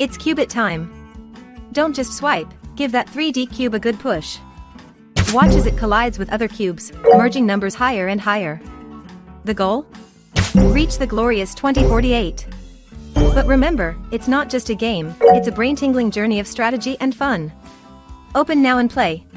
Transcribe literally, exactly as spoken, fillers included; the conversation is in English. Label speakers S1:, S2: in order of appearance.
S1: It's Cubit time. Don't just swipe, give that three D cube a good push. Watch as it collides with other cubes, merging numbers higher and higher. The goal? Reach the glorious twenty forty-eight. But remember, it's not just a game, it's a brain-tingling journey of strategy and fun. Open now and play.